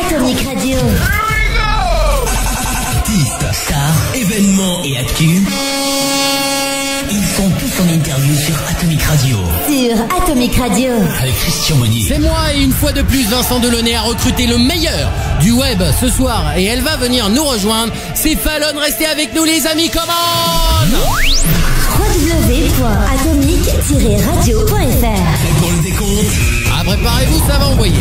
Atomic Radio. Artistes, stars, événements et actus. Ils sont tous en interview sur Atomic Radio. Sur Atomic Radio. Avec Christian Monnier. C'est moi et une fois de plus, Vincent Delaunay a recruté le meilleur du web ce soir et elle va venir nous rejoindre. C'est Fallon, restez avec nous les amis, come on www.atomic-radio.fr. Pour le décompte. Ah, préparez-vous, ça va envoyer.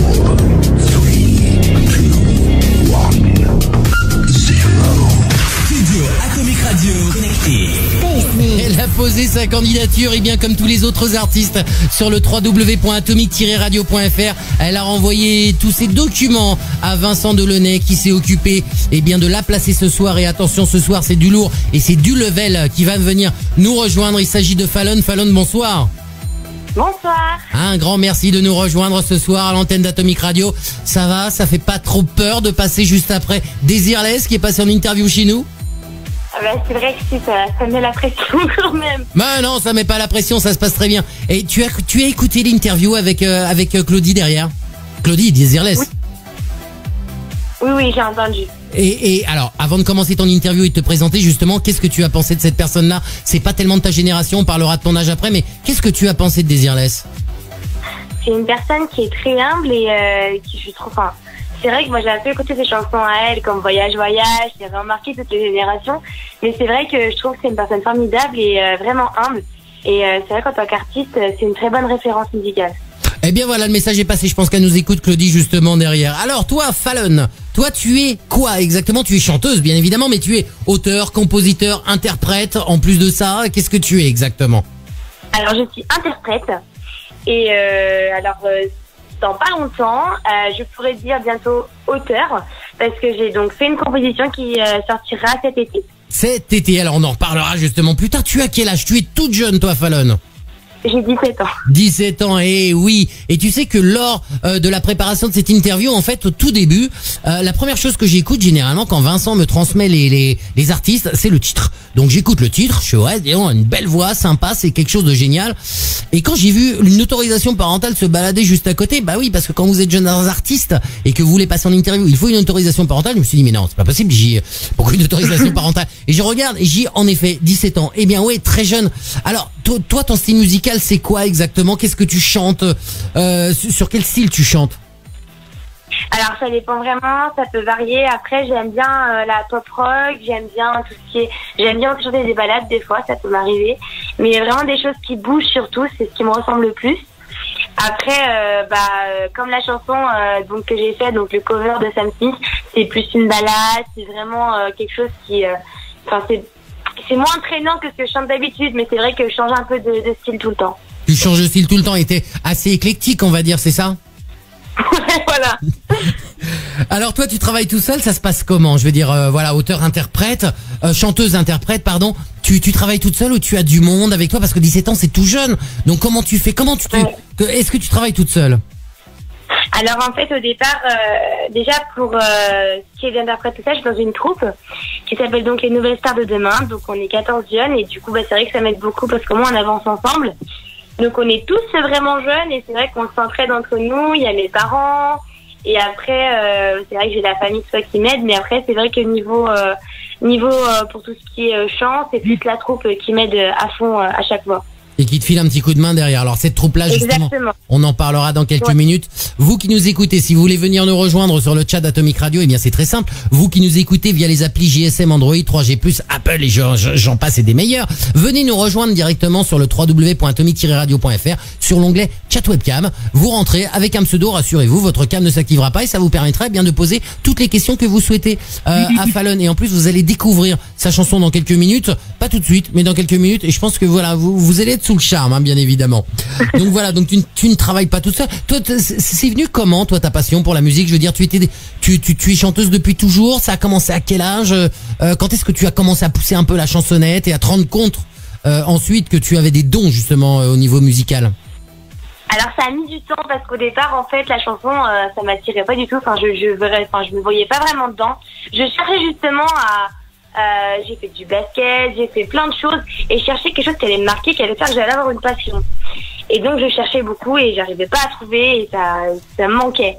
Studio Atomic Radio connecté. Elle a posé sa candidature et bien comme tous les autres artistes sur le www.atomic-radio.fr. Elle a renvoyé tous ses documents à Vincent Delaunay qui s'est occupé de la placer ce soir. Et attention, ce soir c'est du lourd et c'est du level qui va venir nous rejoindre. Il s'agit de Fallon. Fallon, bonsoir. Bonsoir. Un grand merci de nous rejoindre ce soir à l'antenne d'Atomic Radio. Ça va, ça fait pas trop peur de passer juste après Desireless qui est passé en interview chez nous? C'est vrai que si, ça met la pression quand même. Bah non, ça met pas la pression, ça se passe très bien. Et tu as écouté l'interview avec Claudie derrière? Claudie, Desireless. Oui, j'ai entendu. Et alors, avant de commencer ton interview et de te présenter justement, qu'est-ce que tu as pensé de cette personne-là? C'est pas tellement de ta génération, on parlera de ton âge après, mais qu'est-ce que tu as pensé de Desireless? C'est une personne qui est très humble et qui je trouve... c'est vrai que moi j'ai un peu écouté ses chansons à elle, comme Voyage, Voyage, j'ai remarqué toutes les générations, mais c'est vrai que je trouve que c'est une personne formidable et vraiment humble. Et c'est vrai qu'en tant qu'artiste, c'est une très bonne référence musicale. Eh bien voilà, le message est passé, je pense qu'elle nous écoute Claudie justement derrière. Alors toi, Fallon, toi tu es quoi exactement? Tu es chanteuse bien évidemment, mais tu es auteur, compositeur, interprète, en plus de ça, qu'est-ce que tu es exactement? Alors je suis interprète et dans pas longtemps, je pourrais dire bientôt auteur, parce que j'ai donc fait une composition qui sortira cet été. Cet été, alors on en reparlera justement plus tard. Tu as quel âge? Tu es toute jeune toi, Fallon. J'ai 17 ans. 17 ans, et oui. Et tu sais que lors de la préparation de cette interview, en fait, au tout début, la première chose que j'écoute généralement quand Vincent me transmet les artistes, c'est le titre. Donc j'écoute le titre, je suis ouais, disons, une belle voix, sympa, c'est quelque chose de génial. Et quand j'ai vu une autorisation parentale se balader juste à côté, bah oui, parce que quand vous êtes jeune artiste et que vous voulez passer en interview, il faut une autorisation parentale. Je me suis dit mais non, c'est pas possible. Pourquoi une autorisation parentale? Et je regarde et j'ai en effet 17 ans. Eh bien ouais, très jeune. Alors toi, ton style musical, c'est quoi exactement? Qu'est-ce que tu chantes? Sur quel style tu chantes? Alors ça dépend vraiment, ça peut varier. Après j'aime bien la pop rock, j'aime bien tout ce qui est, j'aime bien chanter des ballades des fois, ça peut m'arriver. Mais il y a vraiment des choses qui bougent surtout, c'est ce qui me ressemble le plus. Après comme la chanson donc que j'ai fait, donc le cover de Sam Smith, c'est plus une balade, c'est vraiment quelque chose qui, c'est moins entraînant que ce que je chante d'habitude, mais c'est vrai que je change un peu de style tout le temps. Tu changes de style tout le temps et t'es assez éclectique, on va dire, c'est ça? Voilà. Alors toi, tu travailles tout seul, ça se passe comment? Je veux dire, auteur-interprète, chanteuse-interprète, pardon. Tu travailles toute seule ou tu as du monde avec toi? Parce que 17 ans, c'est tout jeune. Donc comment tu fais? Est-ce que tu travailles toute seule? Alors en fait, au départ, déjà pour ce qui est d'interprète tout ça, je suis dans une troupe qui s'appelle donc les Nouvelles Stars de Demain. Donc on est 14 jeunes et du coup, c'est vrai que ça m'aide beaucoup parce qu'au moins on avance ensemble. Donc on est tous vraiment jeunes et c'est vrai qu'on s'entraide entre nous. Il y a mes parents et après c'est vrai que j'ai la famille tout ça qui m'aide, mais après c'est vrai que niveau pour tout ce qui est chant, c'est plus la troupe qui m'aide à fond à chaque fois. Et qui te file un petit coup de main derrière. Alors cette troupe-là, justement, on en parlera dans quelques minutes. Vous qui nous écoutez, si vous voulez venir nous rejoindre sur le chat d'Atomic Radio, eh bien c'est très simple. Vous qui nous écoutez via les applis GSM, Android, 3G+, Apple et j'en passe et des meilleurs, venez nous rejoindre directement sur le www.atomic-radio.fr sur l'onglet Chat Webcam. Vous rentrez avec un pseudo, rassurez-vous, votre cam ne s'activera pas et ça vous permettra bien de poser toutes les questions que vous souhaitez à Fallon. Et en plus, vous allez découvrir sa chanson dans quelques minutes, pas tout de suite, mais dans quelques minutes. Et je pense que voilà, vous allez être sous le charme, hein, bien évidemment. Donc voilà, donc tu ne travailles pas toute seule. Toi, c'est venu comment, toi, ta passion pour la musique? Je veux dire, tu es chanteuse depuis toujours. Ça a commencé à quel âge? Quand est-ce que tu as commencé à pousser un peu la chansonnette et à te rendre compte ensuite que tu avais des dons justement au niveau musical? Alors ça a mis du temps parce qu'au départ en fait la chanson ça m'attirait pas du tout. Je me voyais pas vraiment dedans. Je cherchais justement j'ai fait du basket, j'ai fait plein de choses et je cherchais quelque chose qui allait me marquer, qui allait faire que j'allais avoir une passion. Et donc je cherchais beaucoup et j'arrivais pas à trouver et ça me manquait.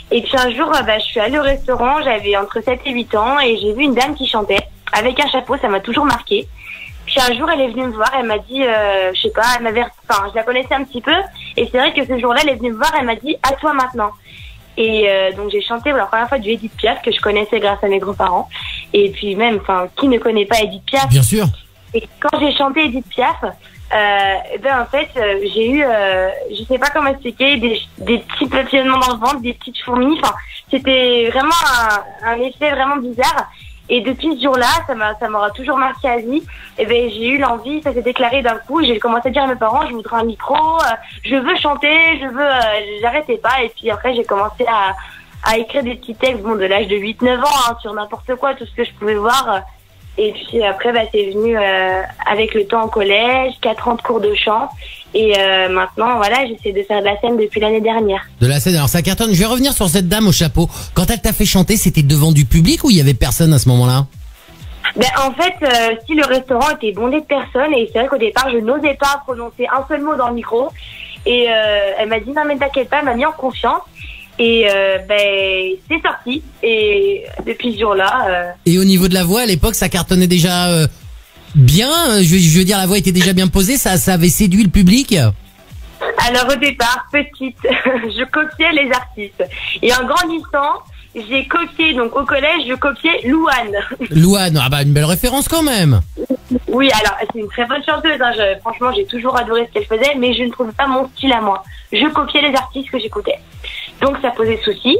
Et puis un jour, je suis allée au restaurant, j'avais entre 7 et 8 ans, et j'ai vu une dame qui chantait avec un chapeau, ça m'a toujours marqué. Puis un jour, elle est venue me voir, elle m'a dit, je sais pas, je la connaissais un petit peu, et c'est vrai que ce jour-là, elle est venue me voir, elle m'a dit, à toi maintenant. Et donc j'ai chanté pour la première fois du Edith Piaf, que je connaissais grâce à mes grands-parents. Et puis même, qui ne connaît pas Edith Piaf? Bien sûr. Et quand j'ai chanté Edith Piaf, en fait, j'ai eu, je sais pas comment expliquer, des petits papillonnements dans le ventre, des petites fourmis. Enfin, c'était vraiment un effet vraiment bizarre. Et depuis ce jour-là, ça m'aura toujours marqué à vie. Et j'ai eu l'envie, ça s'est déclaré d'un coup. J'ai commencé à dire à mes parents, je voudrais un micro, je veux chanter, j'arrêtais pas. Et puis après, j'ai commencé à écrire des petits textes, de l'âge de 8-9 ans, sur n'importe quoi, tout ce que je pouvais voir. Et puis après, c'est venu avec le temps au collège, 4 ans de cours de chant. Et maintenant, voilà, j'essaie de faire de la scène depuis l'année dernière. De la scène, alors ça cartonne. Je vais revenir sur cette dame au chapeau. Quand elle t'a fait chanter, c'était devant du public ou il y avait personne à ce moment-là? En fait, si le restaurant était bondé de personnes, et c'est vrai qu'au départ, je n'osais pas prononcer un seul mot dans le micro. Et elle m'a dit, non mais t'inquiète pas, elle m'a mis en confiance. Et c'est sorti. Et depuis ce jour-là... Et au niveau de la voix, à l'époque, ça cartonnait déjà bien. Je veux dire, la voix était déjà bien posée. Ça avait séduit le public. Alors au départ, petite, je copiais les artistes. Et en grandissant, j'ai copié, donc au collège, je copiais Louane. Louane, une belle référence quand même. Oui, alors c'est une très bonne chanteuse. Franchement, j'ai toujours adoré ce qu'elle faisait, mais je ne trouvais pas mon style à moi. Je copiais les artistes que j'écoutais. Donc ça posait souci.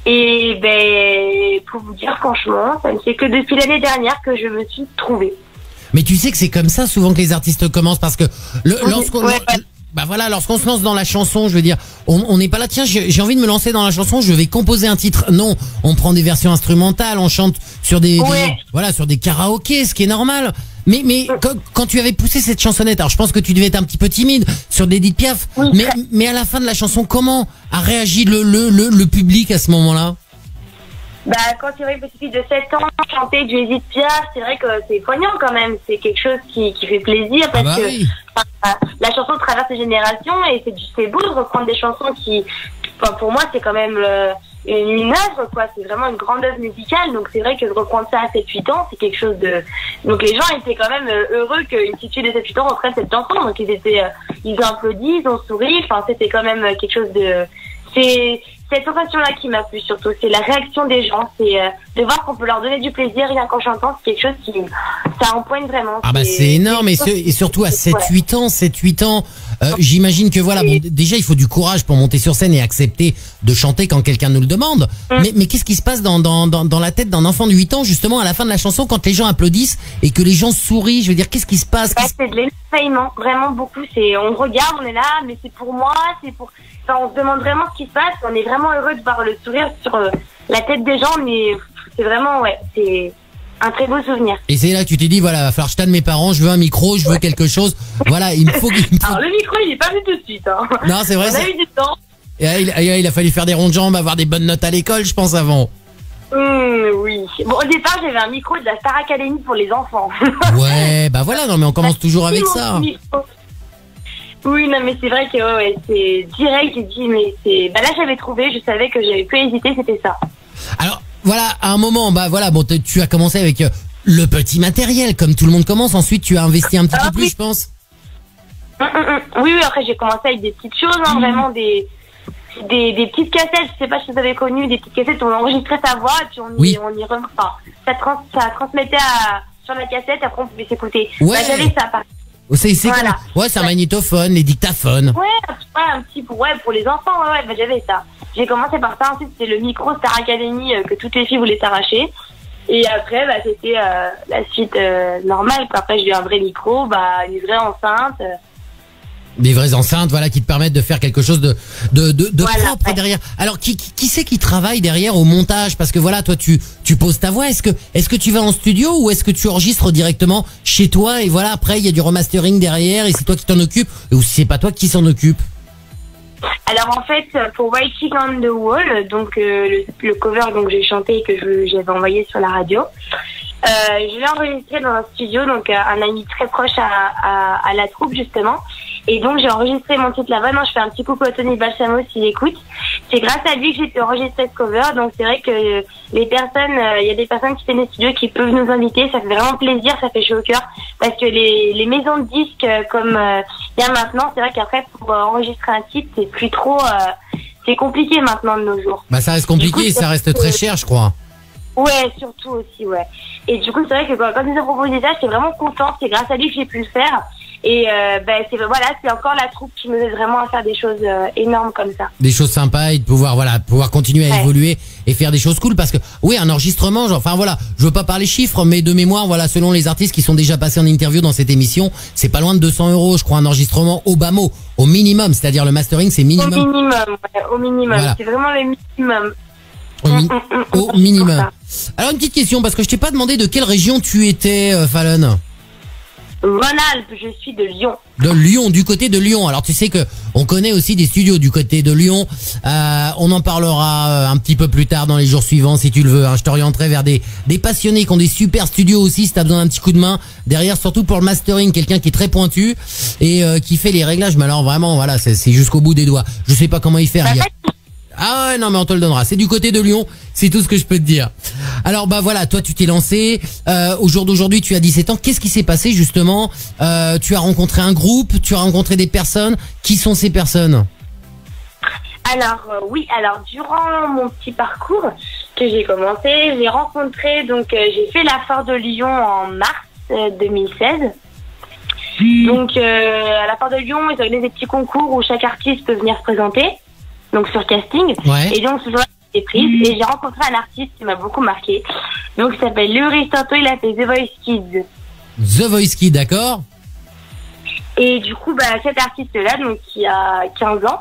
Et pour vous dire franchement, ça ne fait que depuis l'année dernière que je me suis trouvée. Mais tu sais que c'est comme ça souvent que les artistes commencent, parce que lorsqu'on se lance dans la chanson, je veux dire, on n'est pas là, tiens, j'ai envie de me lancer dans la chanson, je vais composer un titre. Non, on prend des versions instrumentales, on chante sur sur des karaokés, ce qui est normal. Mais quand tu avais poussé cette chansonnette, alors je pense que tu devais être un petit peu timide sur d'Edith Piaf, mais à la fin de la chanson, comment a réagi le public à ce moment-là? Quand tu vois une petite fille de 7 ans chanter du Edith Piaf, c'est vrai que c'est poignant quand même. C'est quelque chose qui fait plaisir parce que la chanson traverse les générations et c'est beau de reprendre des chansons qui, pour moi, c'est quand même une œuvre, quoi. C'est vraiment une grande œuvre musicale. Donc c'est vrai que de reprendre ça à 7-8 ans, c'est quelque chose de... Donc les gens étaient quand même heureux qu'une petite fille de 7-8 ans reprenne cette chanson. Donc ils ont applaudi, ils ont souri. Enfin, c'était quand même quelque chose de... C'est cette sensation-là qui m'a plu surtout, c'est la réaction des gens, c'est de voir qu'on peut leur donner du plaisir rien qu'en chantant, c'est quelque chose qui, ça empoigne vraiment. C'est énorme, et surtout à 7-8 ans, j'imagine que déjà il faut du courage pour monter sur scène et accepter de chanter quand quelqu'un nous le demande, mais qu'est-ce qui se passe dans la tête d'un enfant de 8 ans justement à la fin de la chanson quand les gens applaudissent et que les gens sourient, je veux dire, qu'est-ce qui se passe? C'est de l'émerveillement, vraiment beaucoup, on regarde, on est là, mais c'est pour moi, on se demande vraiment ce qui se passe, on est vraiment heureux de voir le sourire sur la tête des gens, mais c'est vraiment, c'est un très beau souvenir. Et c'est là que tu t'es dit, voilà, va falloir que je tanne mes parents, je veux un micro, je veux quelque chose, voilà, il me faut... Alors le micro, il est pas venu tout de suite, hein. Non, c'est vrai. On a eu du temps. Et il a fallu faire des ronds de jambes, avoir des bonnes notes à l'école, je pense, avant. Oui. Bon, au départ, j'avais un micro de la Star Academy pour les enfants. Ouais, non, mais on commence toujours avec ça. Oui, non, mais c'est vrai que c'est direct, j'ai dit, mais là, j'avais trouvé, je savais que j'avais pu hésiter, c'était ça. Alors, voilà, à un moment, tu as commencé avec le petit matériel, comme tout le monde commence, ensuite tu as investi un petit peu plus, je pense. Oui, après j'ai commencé avec des petites choses, vraiment des petites cassettes, je sais pas si vous avez connu, des petites cassettes où on enregistrait sa voix, et puis on y ça transmettait sur la cassette, après on pouvait s'écouter. Ouais. J'avais ça, par exemple. C'est un magnétophone, les dictaphones. Un petit pour les enfants, j'avais ça. J'ai commencé par ça, ensuite c'était le micro Star Academy que toutes les filles voulaient s'arracher. Et après, c'était la suite normale. Après, j'ai eu un vrai micro, une vraie enceinte. Des vraies enceintes, qui te permettent de faire quelque chose de propre derrière. Alors, qui c'est qui travaille derrière au montage? Parce que toi, tu poses ta voix. Est-ce que tu vas en studio ou est-ce que tu enregistres directement chez toi et après il y a du remastering derrière et c'est toi qui t'en occupes ou si c'est pas toi qui s'en occupe? Alors en fait, pour Writing on the Wall, donc le cover donc j'ai chanté et que j'avais envoyé sur la radio. Je l'ai enregistré dans un studio, donc un ami très proche à la troupe justement. Et donc j'ai enregistré mon titre là-bas. Non, je fais un petit coucou à Tony Balsamo s'il écoute. c'est grâce à lui que j'ai pu enregistrer ce cover. Donc c'est vrai que les personnes, il y a des personnes qui tiennent des studios qui peuvent nous inviter. Ça fait vraiment plaisir, ça fait chaud au cœur. Parce que les maisons de disques comme il y a maintenant, c'est vrai qu'après pour enregistrer un titre, c'est plus trop, c'est compliqué maintenant de nos jours. Bah ça reste compliqué, et ça reste très cher, je crois. Ouais, surtout aussi, ouais. Et du coup, c'est vrai que quand ils ont proposé ça, j'étais vraiment contente. C'est grâce à lui que j'ai pu le faire. Et c'est encore la troupe qui nous aide vraiment à faire des choses énormes comme ça. Des choses sympas et de pouvoir continuer à évoluer et faire des choses cool, parce que oui, un enregistrement, je veux pas parler chiffres, mais de mémoire, selon les artistes qui sont déjà passés en interview dans cette émission, c'est pas loin de 200 €, je crois, un enregistrement au bas mot, au minimum, c'est-à-dire le mastering, c'est minimum. Au minimum, voilà. C'est vraiment le minimum. Au minimum. Alors une petite question, parce que je t'ai pas demandé de quelle région tu étais, Fallon. Rhône-Alpes, je suis de Lyon. De Lyon, du côté de Lyon. Alors tu sais que on connaît aussi des studios du côté de Lyon. On en parlera un petit peu plus tard dans les jours suivants si tu le veux. Je t'orienterai vers des passionnés qui ont des super studios aussi si t'as besoin d'un petit coup de main. Derrière, surtout pour le mastering, quelqu'un qui est très pointu et qui fait les réglages. Mais alors vraiment, c'est jusqu'au bout des doigts. Je sais pas comment y faire. Ah ouais, non, mais on te le donnera. C'est du côté de Lyon, c'est tout ce que je peux te dire. Alors toi tu t'es lancé, au jour d'aujourd'hui tu as 17 ans. Qu'est-ce qui s'est passé justement? Tu as rencontré un groupe, tu as rencontré des personnes. Qui sont ces personnes? Alors durant mon petit parcours que j'ai commencé, j'ai rencontré, j'ai fait la Foire de Lyon en mars 2016. Donc à la Foire de Lyon, ils organisent des petits concours où chaque artiste peut venir se présenter. Donc sur casting. Ouais. Et donc ce jour-là, j'ai été prise et j'ai rencontré un artiste qui m'a beaucoup marqué. Donc il s'appelle Laurie Santo, il a fait The Voice Kids. The Voice Kids, d'accord. Et du coup, cet artiste-là, donc qui a 15 ans,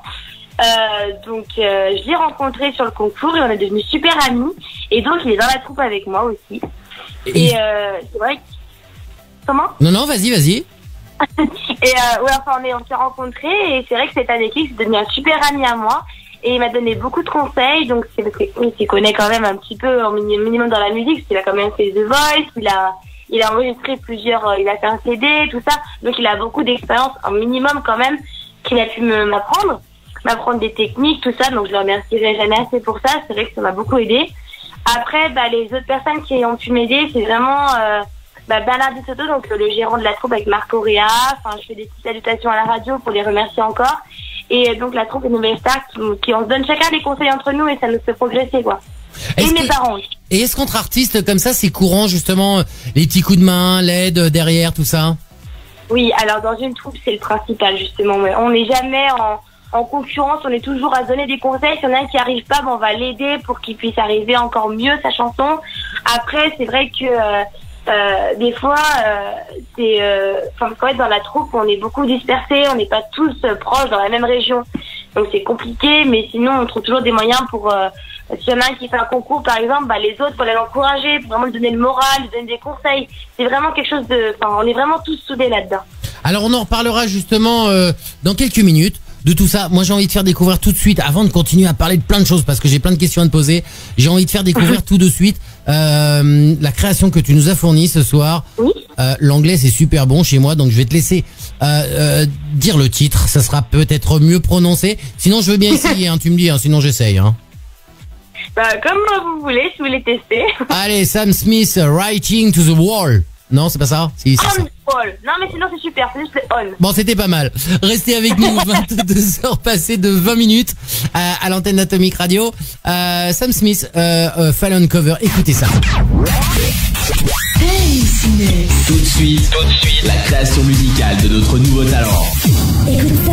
je l'ai rencontré sur le concours et on est devenus super amis. Et donc il est dans la troupe avec moi aussi. Et c'est vrai que... Comment? Non, vas-y. Et on s'est rencontrés et c'est vrai que cette année c'est devenu un super ami à moi et il m'a donné beaucoup de conseils. Donc c'est parce qu'il s'y connaît quand même un petit peu au minimum dans la musique, parce qu'il a quand même fait The Voice, il a enregistré il a fait un CD, tout ça, donc il a beaucoup d'expérience, un minimum quand même, qu'il a pu m'apprendre des techniques, tout ça. Donc je le remercierai jamais assez pour ça. C'est vrai que ça m'a beaucoup aidé. Après les autres personnes qui ont pu m'aider, c'est vraiment Bernard Di Soto, donc le gérant de la troupe avec Marco Rea. Je fais des petites salutations à la radio pour les remercier encore. Et donc la troupe est Nouvelle Star qui on se donne chacun des conseils entre nous et ça nous fait progresser, quoi. Et mes parents aussi. Et est-ce qu'entre artistes comme ça, c'est courant justement les petits coups de main, l'aide derrière, tout ça? Oui, alors dans une troupe, c'est le principal justement. On n'est jamais en concurrence, on est toujours à donner des conseils. Si y en a un qui arrive pas, on va l'aider pour qu'il puisse arriver encore mieux sa chanson. Après, c'est vrai que des fois, dans la troupe, on est beaucoup dispersés, on n'est pas tous proches dans la même région. Donc c'est compliqué, mais sinon on trouve toujours des moyens pour, s'il y en a un qui fait un concours par exemple, les autres pour l'encourager, pour vraiment lui donner le moral, lui donner des conseils. C'est vraiment quelque chose on est vraiment tous soudés là-dedans. Alors on en reparlera justement dans quelques minutes de tout ça. Moi j'ai envie de faire découvrir tout de suite, avant de continuer à parler de plein de choses, parce que j'ai plein de questions à te poser, j'ai envie de faire découvrir tout de suite la création que tu nous as fournie ce soir. Oui. L'anglais c'est super bon chez moi, donc je vais te laisser dire le titre, ça sera peut-être mieux prononcé. Sinon je veux bien essayer, tu me dis, sinon j'essaye. Comme vous voulez, si vous voulez tester. Allez, Sam Smith, Writing to the Wall. Non, c'est pas ça? Si, c'est ça. Non, mais sinon c'est super, c'est juste le on. Bon, c'était pas mal. Restez avec nous, 22h passées de 20 minutes à l'antenne d'Atomic Radio. Sam Smith, Fallon Cover, écoutez ça. Tout de suite, la création musicale de notre nouveau talent. Écoute ça.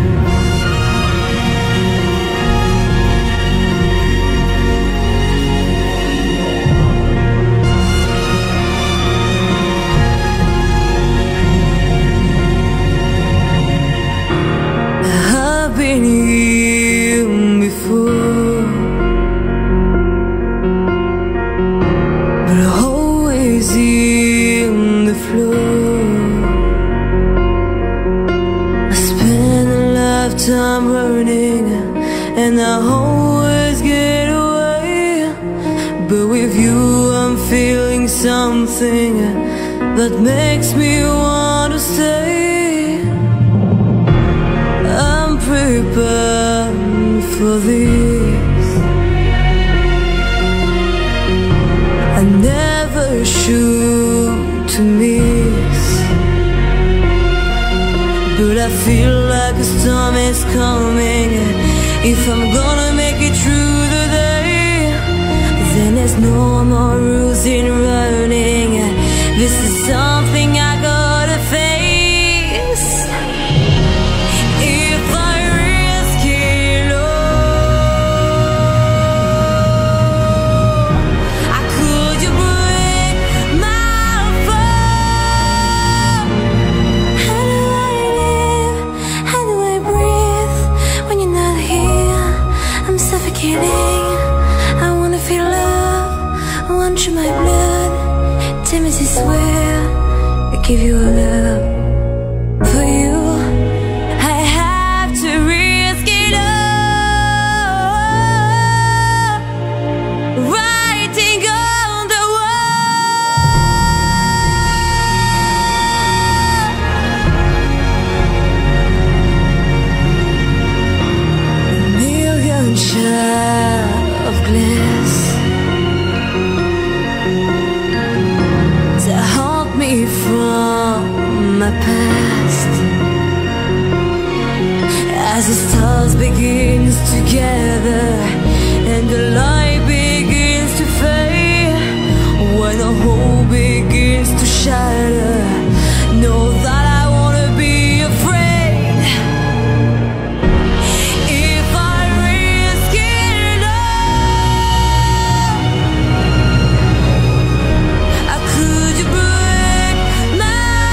Been here before, but always in the flow. I spend a lifetime running, and I always get away. But with you, I'm feeling something that makes me want to stay. Prepared for this. I never shoot to miss, but I feel like a storm is coming. If I'm gonna make it through the day, then there's no more rules in running. This is something I gotta face. If I risk it all, I could you break my fall? How do I live? How do I breathe when you're not here? I'm suffocating. I wanna feel love. I want you my blood. Timothy, swear I give you a love. For you I have to risk it all. Writing on the wall. A million shards of glass to haunt me from my past. As the stars begins to gather and the light begins to fade, when the whole begins to shatter, know that I wanna be afraid. If I risk it all, I could you break my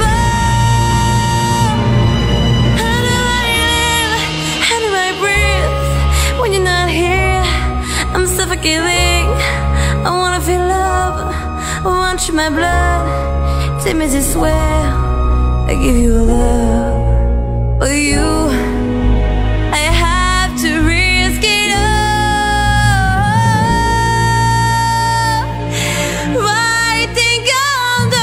fall? How do I live? How do I breathe when you're not here? I'm suffocating. I wanna feel love. I want you my blood. Timothy, swear I give you love. For you I have to risk it all. Writing on the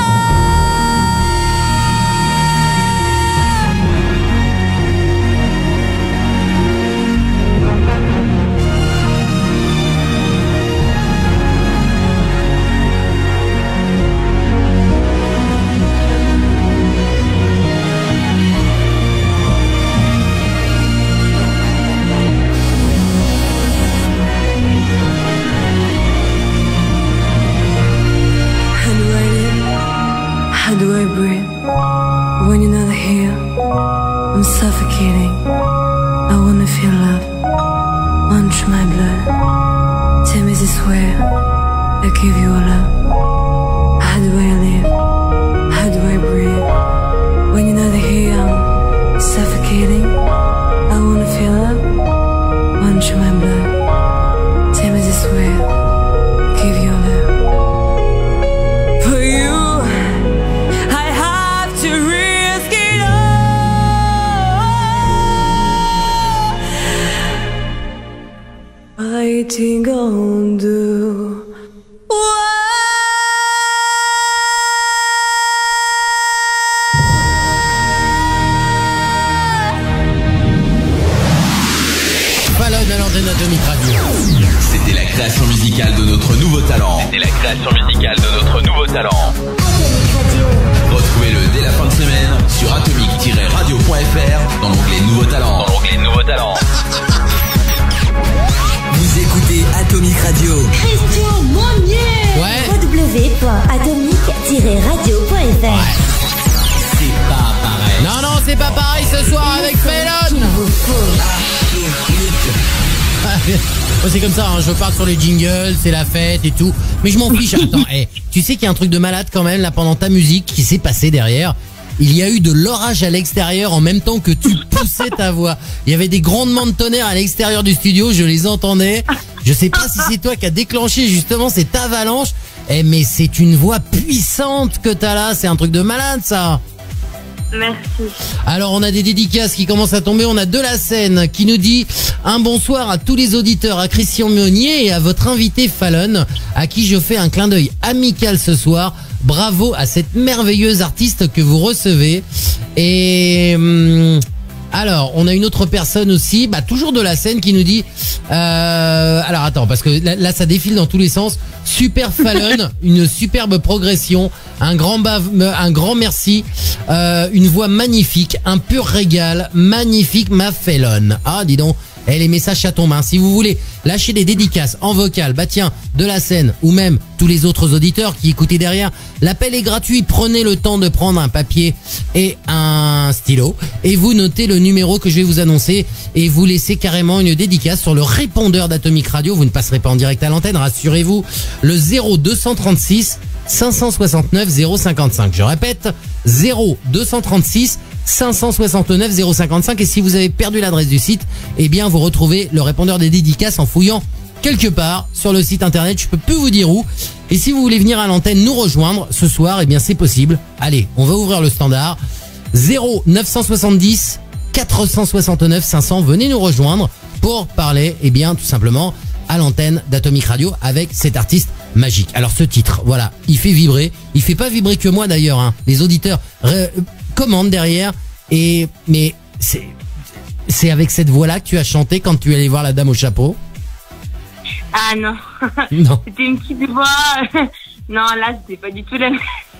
How do I live? How do I breathe when you're not here? I'm suffocating. I wanna feel love. Want you my blood. Tell me this swear I give you a love. How do I live? How do I breathe when you're not here? I'm suffocating. I wanna feel love. Want you my blood. Tell me this swear I give you a love. For you I have to risk it all. Writing on the Fallon à l'antenne d'Atomic Radio. C'était la création musicale de notre nouveau talent. Retrouvez-le dès la fin de semaine sur atomic-radio.fr dans l'onglet Nouveaux talents. Vous écoutez Atomic Radio. Christian Monnier. Ouais. www.atomic-radio.fr. C'est pas pareil. Non, c'est pas pareil ce soir avec Fallon. Moi, c'est comme ça, hein, je parle sur les jingles, c'est la fête et tout. Mais je m'en fiche. Attends, tu sais qu'il y a un truc de malade quand même là pendant ta musique qui s'est passé derrière. Il y a eu de l'orage à l'extérieur en même temps que tu poussais ta voix. Il y avait des grondements de tonnerre à l'extérieur du studio, je les entendais. Je sais pas si c'est toi qui as déclenché justement cette avalanche. Mais c'est une voix puissante que t'as là, c'est un truc de malade ça. Merci. Alors on a des dédicaces qui commencent à tomber. On a De La Seine qui nous dit un bonsoir à tous les auditeurs, à Christian Monnier et à votre invité Fallon, à qui je fais un clin d'œil amical ce soir. Bravo à cette merveilleuse artiste que vous recevez. Et Alors, on a une autre personne aussi, toujours de la Seine, qui nous dit... alors attends, parce que là ça défile dans tous les sens. Super Fallon, une superbe progression, un grand merci, une voix magnifique, un pur régal, magnifique ma Fallon. Ah, dis donc. Les messages ça tombe. Si vous voulez lâcher des dédicaces en vocal, tiens, de la Seine ou même tous les autres auditeurs qui écoutaient derrière, l'appel est gratuit. Prenez le temps de prendre un papier et un stylo et vous notez le numéro que je vais vous annoncer et vous laissez carrément une dédicace sur le répondeur d'Atomic Radio. Vous ne passerez pas en direct à l'antenne, rassurez-vous. Le 0236 569 055. Je répète, 0236 569 055 et si vous avez perdu l'adresse du site, vous retrouvez le répondeur des dédicaces en fouillant quelque part sur le site internet, je peux plus vous dire où. Et si vous voulez venir à l'antenne nous rejoindre ce soir, c'est possible. Allez, on va ouvrir le standard 0970 469 500, venez nous rejoindre pour parler tout simplement à l'antenne d'Atomic Radio avec cet artiste magique. Alors ce titre, voilà, il fait vibrer, il fait pas vibrer que moi d'ailleurs, les auditeurs commande derrière mais c'est avec cette voix-là que tu as chanté quand tu allais voir la dame au chapeau? Ah non. Non. C'était une petite voix. Non, là c'était pas du tout la même.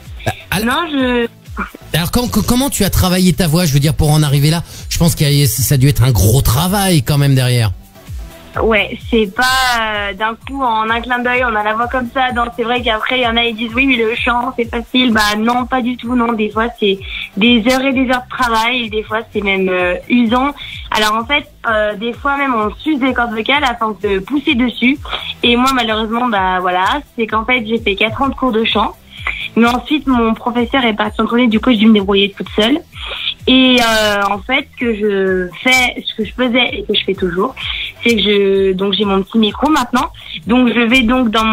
Alors comment tu as travaillé ta voix, je veux dire, pour en arriver là? Je pense que ça a dû être un gros travail quand même derrière. Ouais, c'est pas d'un coup en un clin d'œil on a la voix comme ça. Non, c'est vrai qu'après il y en a ils disent oui mais le chant c'est facile. Non, pas du tout. Non, des fois c'est des heures et des heures de travail et des fois c'est même usant. Alors en fait des fois même on suce des cordes vocales afin de pousser dessus. Et moi malheureusement c'est qu'en fait j'ai fait 4 ans de cours de chant. Mais ensuite mon professeur est parti en tournée, du coup je dû me débrouiller toute seule. Et en fait ce que je faisais et que je fais toujours, c'est que j'ai mon petit micro maintenant. Donc je vais donc dans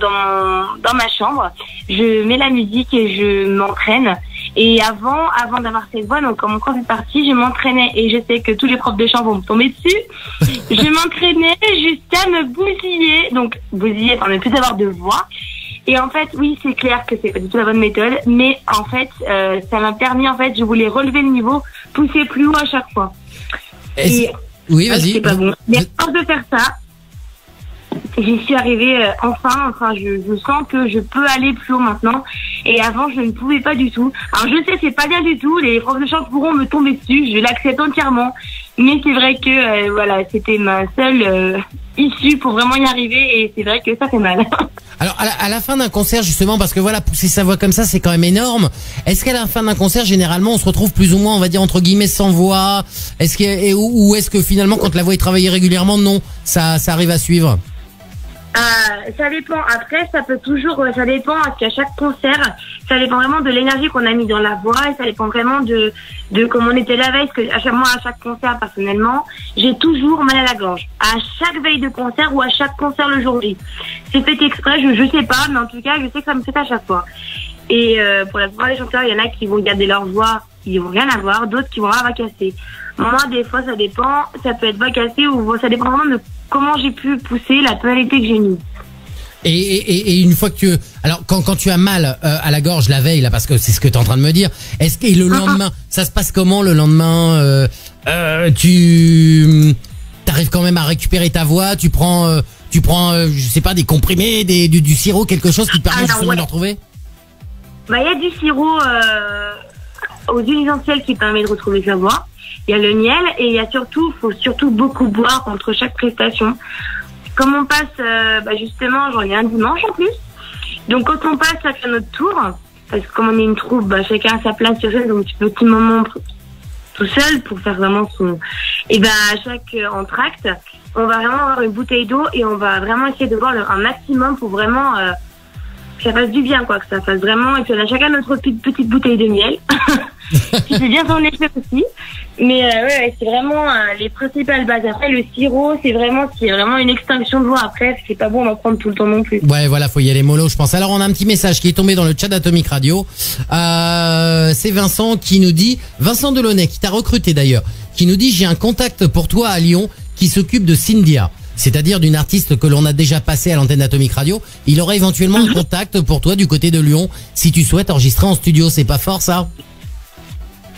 ma chambre, je mets la musique et je m'entraîne. Et avant d'avoir cette voix, donc quand mon prof est parti, je m'entraînais et je sais que tous les profs de chant vont me tomber dessus. Je m'entraînais jusqu'à me bousiller, ne plus avoir de voix. Et en fait, oui, c'est clair que c'est pas du tout la bonne méthode, mais en fait, ça m'a permis, je voulais relever le niveau, pousser plus haut à chaque fois. Oui, vas-y. C'est pas bon. Mais à force de faire ça, j'y suis arrivée enfin, je sens que je peux aller plus haut maintenant. Et avant, je ne pouvais pas du tout. Alors, je sais, c'est pas bien du tout. Les profs de chant pourront me tomber dessus. Je l'accepte entièrement. Mais c'est vrai que, c'était ma seule issue pour vraiment y arriver. Et c'est vrai que ça fait mal. Alors, à la fin d'un concert, justement, parce que pousser sa voix comme ça, c'est quand même énorme. Est-ce qu'à la fin d'un concert, généralement, on se retrouve plus ou moins, on va dire, entre guillemets, sans voix? Ou est-ce que finalement, quand la voix est travaillée régulièrement, non, ça arrive à suivre? Ça dépend. Après, ça dépend parce qu'à chaque concert, ça dépend vraiment de l'énergie qu'on a mis dans la voix et ça dépend vraiment de comment on était la veille. Parce que à chaque concert, personnellement, j'ai toujours mal à la gorge. À chaque veille de concert ou à chaque concert le jour J. C'est fait exprès, je sais pas, mais en tout cas, je sais que ça me fait à chaque fois. Et pour la plupart des chanteurs, il y en a qui vont garder leur voix, ils vont rien avoir, d'autres qui vont avoir voix cassée. Moi, des fois, ça dépend, ça peut être voix cassée ou ça dépend vraiment de comment j'ai pu pousser la tonalité que j'ai mise. Et une fois que alors quand tu as mal à la gorge la veille là, parce que c'est ce que tu es en train de me dire, est-ce que le lendemain ça se passe comment le lendemain? Tu arrives quand même à récupérer ta voix? Tu prends je sais pas, des comprimés, du sirop, quelque chose qui te permet justement de le retrouver? Il y a du sirop aux huiles essentielles qui permet de retrouver sa voix. Il y a le miel et il y a faut surtout beaucoup boire entre chaque prestation. Comme on passe, justement, j'en ai un dimanche en plus. Donc quand on passe à notre tour, parce que comme on est une troupe, chacun a sa place sur scène, donc un petit moment tout seul pour faire vraiment son... Et à chaque entracte, on va vraiment avoir une bouteille d'eau et on va vraiment essayer de boire un maximum pour vraiment que ça fasse du bien, que ça fasse vraiment... Et puis on a chacun notre petite bouteille de miel. Qui fait bien son effet aussi. Mais c'est vraiment les principales bases. Après, le sirop, c'est vraiment une extinction de voix. Après, c'est pas bon d'en prendre tout le temps non plus. Ouais, voilà, faut y aller mollo, je pense. Alors, on a un petit message qui est tombé dans le chat d'Atomic Radio. C'est Vincent qui nous dit, Vincent Delaunay, qui t'a recruté d'ailleurs, qui nous dit, j'ai un contact pour toi à Lyon qui s'occupe de Cynthia. C'est-à-dire d'une artiste que l'on a déjà passée à l'antenne d'Atomic Radio. Il aurait éventuellement un contact pour toi du côté de Lyon si tu souhaites enregistrer en studio. C'est pas fort, ça?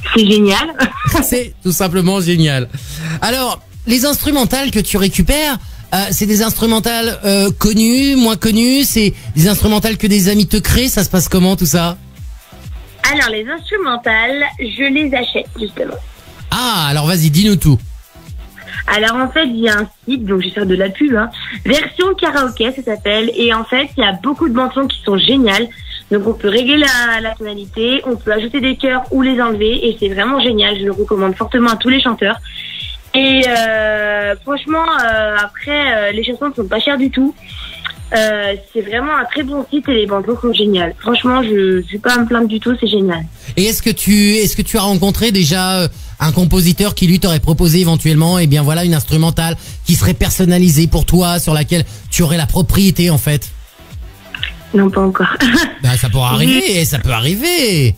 C'est génial. C'est tout simplement génial. Alors, les instrumentales que tu récupères, c'est des instrumentales connus, moins connus, c'est des instrumentales que des amis te créent, ça se passe comment tout ça? Alors, les instrumentales, je les achète, justement. Ah, alors vas-y, dis-nous tout. Alors, en fait, il y a un site, donc je vais faire de la pub, Version karaoké, ça s'appelle. Et en fait, il y a beaucoup de bandes-sons qui sont géniales. Donc, on peut régler la tonalité, on peut ajouter des chœurs ou les enlever. Et c'est vraiment génial, je le recommande fortement à tous les chanteurs. Et franchement, après, les chansons ne sont pas chères du tout. C'est vraiment un très bon site et les bandes sont géniales. Franchement, je suis pas à me plaindre du tout, c'est génial. Et est-ce que tu as rencontré déjà un compositeur qui lui t'aurait proposé éventuellement, eh bien voilà, une instrumentale qui serait personnalisée pour toi, sur laquelle tu aurais la propriété en fait? Non, pas encore. Bah ça pourra arriver, ça peut arriver.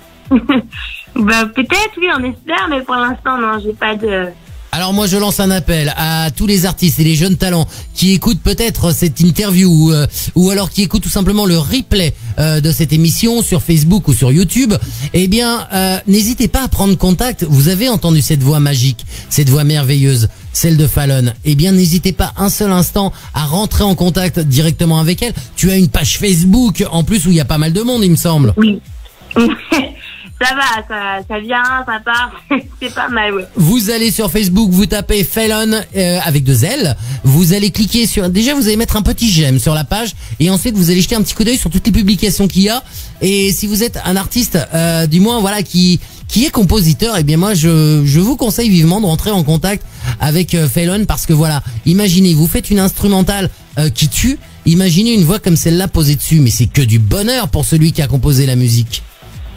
Bah peut-être, oui, on espère, mais pour l'instant, non, j'ai pas de... Alors moi je lance un appel à tous les artistes et les jeunes talents qui écoutent peut-être cette interview ou alors qui écoutent tout simplement le replay de cette émission sur Facebook ou sur YouTube. Eh bien n'hésitez pas à prendre contact. Vous avez entendu cette voix magique, cette voix merveilleuse, celle de Fallon. Eh bien n'hésitez pas un seul instant à rentrer en contact directement avec elle. Tu as une page Facebook en plus où il y a pas mal de monde, il me semble. Oui. Ça va, ça vient, ça part, c'est pas mal, ouais. Vous allez sur Facebook, vous tapez Fallon avec 2 L. Vous allez cliquer sur... Déjà, vous allez mettre un petit j'aime sur la page. Et ensuite, vous allez jeter un petit coup d'œil sur toutes les publications qu'il y a. Et si vous êtes un artiste, du moins, voilà, qui est compositeur, eh bien moi, je vous conseille vivement de rentrer en contact avec Fallon. Parce que voilà, imaginez, vous faites une instrumentale qui tue. Imaginez une voix comme celle-là posée dessus. Mais c'est que du bonheur pour celui qui a composé la musique.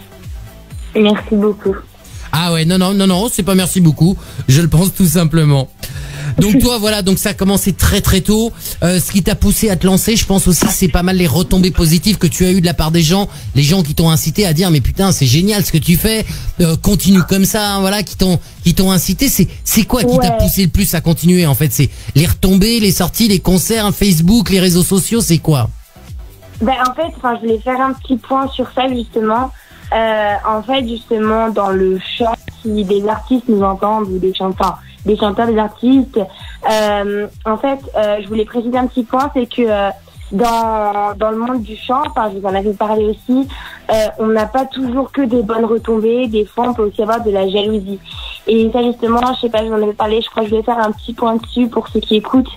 Merci beaucoup. Ah ouais, non, c'est pas merci beaucoup. Je le pense tout simplement. Donc toi, voilà, donc ça a commencé très très tôt. Ce qui t'a poussé à te lancer, je pense aussi, c'est pas mal les retombées positives que tu as eues de la part des gens, les gens qui t'ont incité à dire mais putain c'est génial ce que tu fais, continue comme ça, hein, voilà, qui t'ont incité. C'est quoi qui t'a poussé le plus à continuer en fait? C'est les retombées, les sorties, les concerts, Facebook, les réseaux sociaux, c'est quoi? Ben en fait, je voulais faire un petit point sur ça justement. En fait, justement, dans le chant, si des artistes nous entendent ou des chanteurs, des artistes, en fait, je voulais préciser un petit point, c'est que dans le monde du chant, je vous en avais parlé aussi, on n'a pas toujours que des bonnes retombées. Des fois, on peut aussi avoir de la jalousie. Et ça, justement, je sais pas, je vous en avais parlé. Je crois que je vais faire un petit point dessus pour ceux qui écoutent.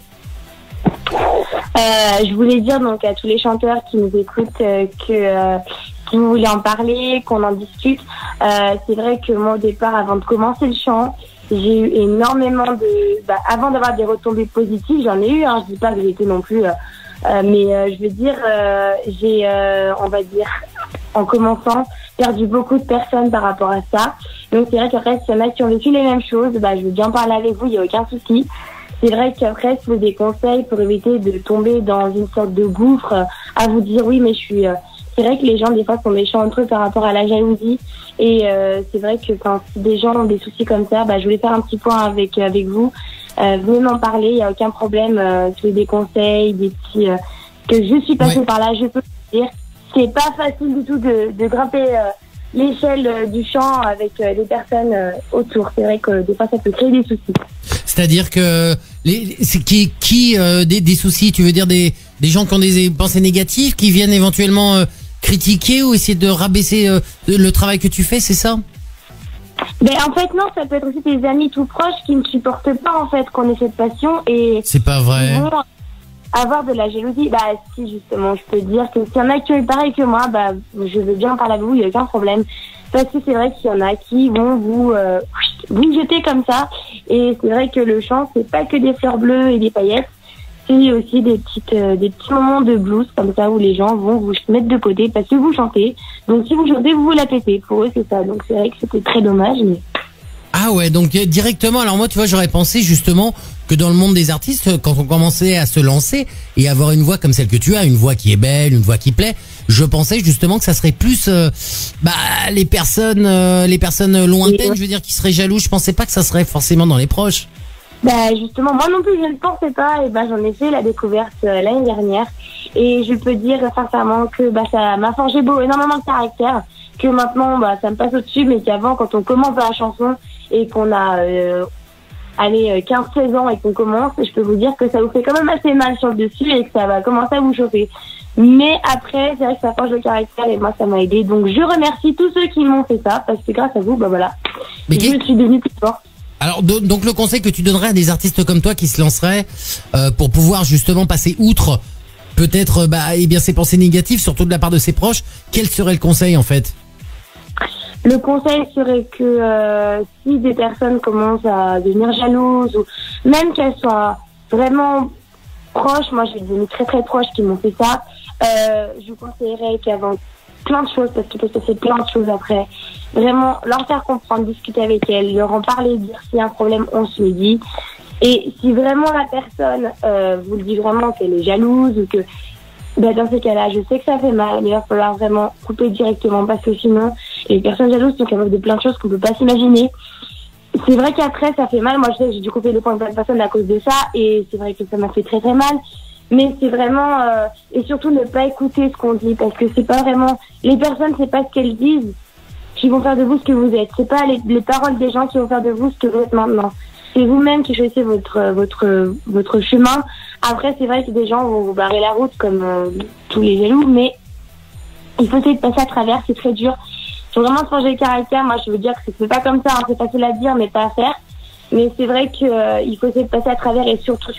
Je voulais dire donc à tous les chanteurs qui nous écoutent que si vous voulez en parler, qu'on en discute. C'est vrai que moi au départ, avant de commencer le chant, j'ai eu énormément avant d'avoir des retombées positives, j'en ai eu, je dis pas que j'ai été non plus mais je veux dire j'ai on va dire en commençant perdu beaucoup de personnes par rapport à ça. Donc c'est vrai qu'après s'il y en a qui ont vécu les mêmes choses, je veux bien parler avec vous, il n'y a aucun souci. C'est vrai qu'après, si vous avez des conseils pour éviter de tomber dans une sorte de gouffre, à vous dire oui, mais je suis... c'est vrai que les gens, des fois, sont méchants entre eux par rapport à la jalousie. Et c'est vrai que quand des gens ont des soucis comme ça, je voulais faire un petit point avec vous. Venez m'en parler, il n'y a aucun problème. Si vous avez des conseils, des petits... que je suis passée par là, je peux vous dire. C'est pas facile du tout de grimper l'échelle du chant avec les personnes autour. C'est vrai que des fois, ça peut créer des soucis. C'est-à-dire que des soucis, tu veux dire des gens qui ont des pensées négatives, qui viennent éventuellement critiquer ou essayer de rabaisser le travail que tu fais, c'est ça? En fait non, ça peut être aussi des amis tout proches qui ne supportent pas en fait qu'on ait cette passion et c'est pas vrai. Ils vont avoir de la jalousie. Si justement, je peux dire que s'il y en a qui ont pareil que moi, je veux bien parler avec vous, il n'y a aucun problème. Parce que c'est vrai qu'il y en a qui vont vous jeter comme ça. Et c'est vrai que le chant, c'est pas que des fleurs bleues et des paillettes. C'est aussi des petits moments de blues comme ça où les gens vont vous mettre de côté parce que vous chantez. Donc si vous chantez, vous la pétez. Pour eux, c'est ça. Donc c'est vrai que c'était très dommage. Mais... Ah ouais, donc directement. Alors moi, tu vois, j'aurais pensé justement que dans le monde des artistes, quand on commençait à se lancer et avoir une voix comme celle que tu as, une voix qui est belle, une voix qui plaît, je pensais justement que ça serait plus les personnes lointaines, je veux dire, qui seraient jaloux. Je pensais pas que ça serait forcément dans les proches. Justement, moi non plus je ne pensais pas, et j'en ai fait la découverte l'année dernière et je peux dire sincèrement que ça m'a forgé énormément de caractère, que maintenant, ça me passe au-dessus, mais qu'avant, quand on commence la chanson et qu'on a 15-16 ans et qu'on commence, je peux vous dire que ça vous fait quand même assez mal sur le dessus et que ça va commencer à vous chauffer. Mais après, c'est vrai que ça forge le caractère et moi, ça m'a aidé. Donc, je remercie tous ceux qui m'ont fait ça parce que grâce à vous, voilà, je suis devenue plus forte. Alors, donc le conseil que tu donnerais à des artistes comme toi qui se lanceraient pour pouvoir justement passer outre peut-être ces pensées négatives, surtout de la part de ses proches, quel serait le conseil en fait? Le conseil serait que si des personnes commencent à devenir jalouses ou même qu'elles soient vraiment proches, moi j'ai des amis très très proches qui m'ont fait ça, je vous conseillerais qu'avant plein de choses, parce qu'il peut se passer plein de choses après, vraiment leur faire comprendre, discuter avec elles, leur en parler, dire s'il y a un problème, on se le dit. Et si vraiment la personne vous le dit vraiment qu'elle est jalouse ou que dans ces cas-là, je sais que ça fait mal, mais il va falloir vraiment couper directement parce que sinon, les personnes jalouses sont capables de plein de choses qu'on peut pas s'imaginer. C'est vrai qu'après, ça fait mal. Moi, je sais que j'ai dû couper le point de plein de personnes à cause de ça et c'est vrai que ça m'a fait très très mal. Mais c'est vraiment, et surtout ne pas écouter ce qu'on dit parce que c'est pas vraiment, les personnes, c'est pas ce qu'elles disent qui vont faire de vous ce que vous êtes. C'est pas les paroles des gens qui vont faire de vous ce que vous êtes maintenant. C'est vous-même qui choisissez votre chemin. Après, c'est vrai que des gens vont vous barrer la route comme tous les jaloux, mais il faut essayer de passer à travers, c'est très dur. Il faut vraiment se forger le caractère. Moi, je veux dire que c'est pas comme ça, c'est facile à dire, mais pas à faire. Mais c'est vrai qu'il faut essayer de passer à travers et surtout,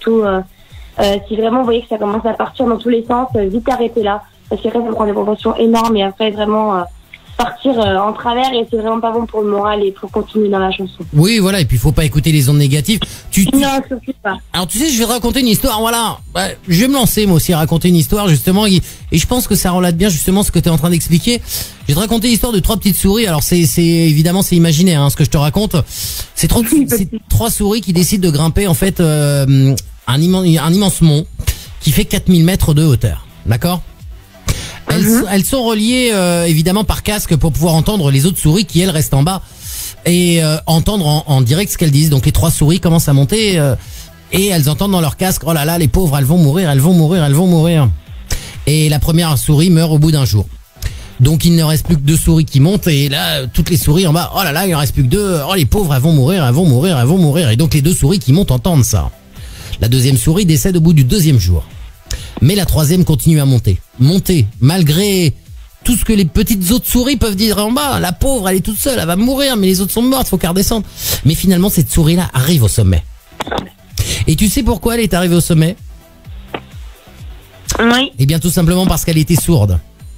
si vraiment vous voyez que ça commence à partir dans tous les sens, vite arrêtez là. Parce qu'après, ça prend des proportions énormes et après, vraiment partir en travers et c'est vraiment pas bon pour le moral et pour continuer dans la chanson. Oui, voilà, et puis il faut pas écouter les ondes négatives. Non, surtout pas. Alors tu sais, je vais te raconter une histoire, voilà. Je vais me lancer moi aussi à raconter une histoire justement et je pense que ça relate bien justement ce que tu es en train d'expliquer. Je vais te raconter l'histoire de 3 petites souris. Alors c'est évidemment c'est imaginaire ce que je te raconte. C'est 3 souris qui décident de grimper en fait un immense mont qui fait 4000 mètres de hauteur. D'accord ? Elles sont reliées évidemment par casque pour pouvoir entendre les autres souris qui elles restent en bas et entendre en direct ce qu'elles disent. Donc les 3 souris commencent à monter et elles entendent dans leur casque, oh là là, les pauvres, elles vont mourir. Et la première souris meurt au bout d'un jour. Donc il ne reste plus que 2 souris qui montent et là toutes les souris en bas, oh là là, il ne reste plus que 2, oh les pauvres, elles vont mourir. Et donc les 2 souris qui montent entendent ça. La deuxième souris décède au bout du 2e jour. Mais la 3e continue à monter, malgré tout ce que les petites autres souris peuvent dire en bas. La pauvre, elle est toute seule, elle va mourir, mais les autres sont mortes, faut qu'elle redescende. Mais finalement, cette souris-là arrive au sommet. Et tu sais pourquoi elle est arrivée au sommet? Oui. Eh bien, tout simplement parce qu'elle était sourde.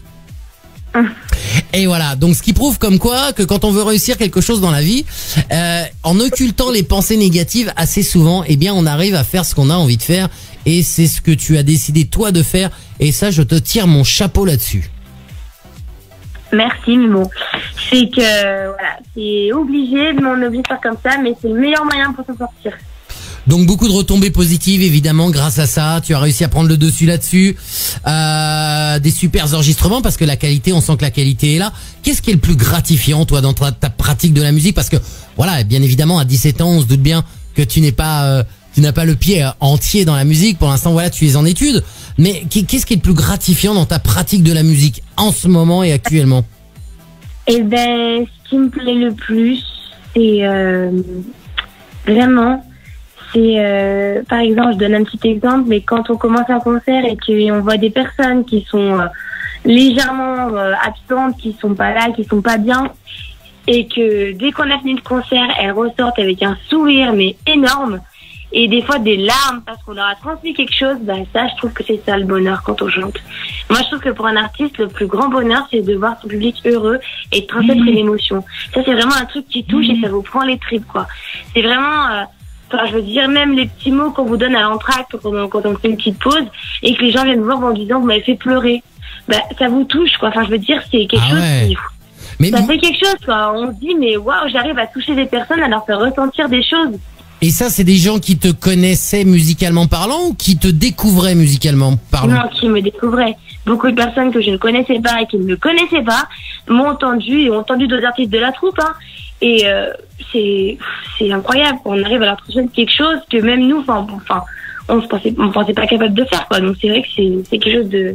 Et voilà, donc ce qui prouve comme quoi que quand on veut réussir quelque chose dans la vie, en occultant les pensées négatives assez souvent, eh bien on arrive à faire ce qu'on a envie de faire et c'est ce que tu as décidé toi de faire et ça je te tire mon chapeau là-dessus. Merci Mimo. C'est que voilà, c'est obligé, mais on est obligé de faire comme ça, mais c'est le meilleur moyen pour s'en sortir. Donc beaucoup de retombées positives évidemment grâce à ça, tu as réussi à prendre le dessus là-dessus, des super enregistrements parce que la qualité, on sent que la qualité est là. Qu'est-ce qui est le plus gratifiant toi dans ta pratique de la musique? Parce que voilà, bien évidemment à 17 ans on se doute bien que tu n'as pas le pied entier dans la musique, pour l'instant voilà tu es en études, mais qu'est-ce qui est le plus gratifiant dans ta pratique de la musique en ce moment et actuellement? Eh ben ce qui me plaît le plus c'est vraiment... C'est, par exemple, je donne un petit exemple, mais quand on commence un concert et qu'on voit des personnes qui sont légèrement absentes, qui sont pas là, qui sont pas bien, et que dès qu'on a fini le concert, elles ressortent avec un sourire mais énorme, et des fois des larmes parce qu'on leur a transmis quelque chose, ça, je trouve que c'est ça le bonheur quand on chante. Moi, je trouve que pour un artiste, le plus grand bonheur, c'est de voir son public heureux et de transmettre une émotion. Ça, c'est vraiment un truc qui touche et ça vous prend les tripes, quoi. C'est vraiment... Enfin, je veux dire, même les petits mots qu'on vous donne à l'entracte quand on fait une petite pause et que les gens viennent vous voir en disant vous m'avez fait pleurer, ça vous touche, quoi. Enfin, je veux dire, c'est quelque chose qui... ça fait quelque chose, quoi. On se dit, mais waouh, j'arrive à toucher des personnes, à leur faire ressentir des choses. Et ça, c'est des gens qui te connaissaient musicalement parlant ou qui te découvraient musicalement parlant? Non, qui me découvraient. Beaucoup de personnes que je ne connaissais pas et qui ne me connaissaient pas m'ont entendu et ont entendu d'autres artistes de la troupe, hein. Et c'est incroyable. On arrive à leur transmettre quelque chose que même nous, on pensait pas capable de faire, quoi. Donc c'est vrai que c'est quelque chose